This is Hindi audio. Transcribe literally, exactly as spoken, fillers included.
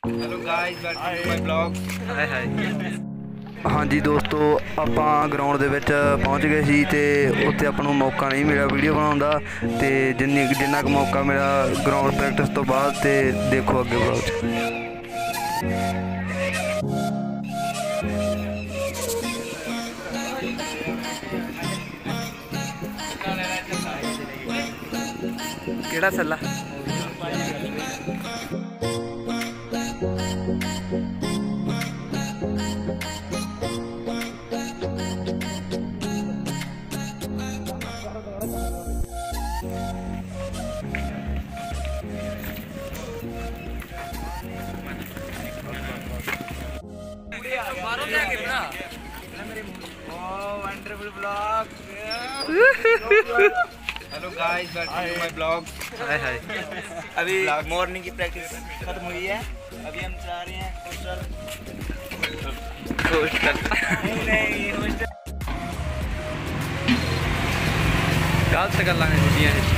Hello guys, welcome to my blog. Hi hi. हाँ जी दोस्तों, ਆਪਾਂ ਗਰਾਊਂਡ ਦੇ ਵਿੱਚ ਪਹੁੰਚ ਗਏ ਸੀ ਤੇ ਉੱਥੇ ਆਪਾਂ ਨੂੰ ਮੌਕਾ ਨਹੀਂ ਮਿਲਿਆ ਵੀਡੀਓ ਬਣਾਉਣ ਦਾ, ਤੇ ਜਿੰਨੀ ਜਿੰਨਾ ਕੁ ਮੌਕਾ ਮਿਲਿਆ ਗਰਾਊਂਡ ਪ੍ਰੈਕਟਿਸ ਤੋਂ ਬਾਅਦ ਤੇ ਦੇਖੋ ਅੱਗੇ ਵਲੌਗ 'ਚ। केड़ा सला wonderful blog. Hello guys, welcome to my blog. Hi hi. अभी मॉर्निंग की प्रैक्टिस खत्म हुई है। अभी हम जा रहे हैं हॉस्टल। हॉस्टल नहीं नहीं हॉस्टल गलत गल्लां ने जुड़ियां ने।